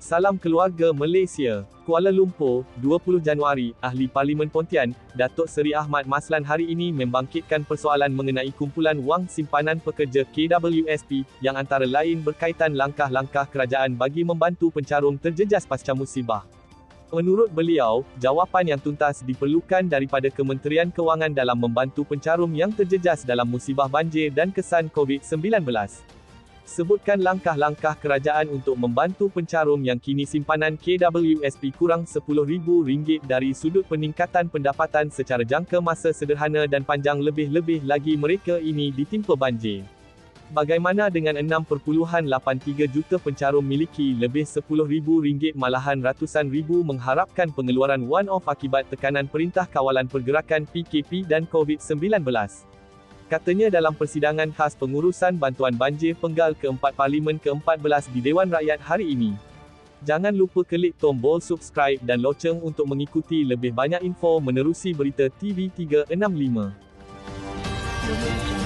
Salam keluarga Malaysia. Kuala Lumpur, 20 Januari, Ahli Parlimen Pontian, Datuk Seri Ahmad Maslan hari ini membangkitkan persoalan mengenai kumpulan wang simpanan pekerja KWSP, yang antara lain berkaitan langkah-langkah kerajaan bagi membantu pencarum terjejas pasca musibah. Menurut beliau, jawapan yang tuntas diperlukan daripada Kementerian Kewangan dalam membantu pencarum yang terjejas dalam musibah banjir dan kesan COVID-19. Sebutkan langkah-langkah kerajaan untuk membantu pencarum yang kini simpanan KWSP kurang RM10,000 dari sudut peningkatan pendapatan secara jangka masa sederhana dan panjang, lebih-lebih lagi mereka ini ditimpa banjir. Bagaimana dengan 6.83 juta pencarum miliki lebih RM10,000, malahan ratusan ribu mengharapkan pengeluaran one-off akibat tekanan Perintah Kawalan Pergerakan PKP dan COVID-19. Katanya dalam persidangan khas pengurusan bantuan banjir penggal keempat Parlimen ke-14 di Dewan Rakyat hari ini. Jangan lupa klik tombol subscribe dan loceng untuk mengikuti lebih banyak info menerusi berita TV365.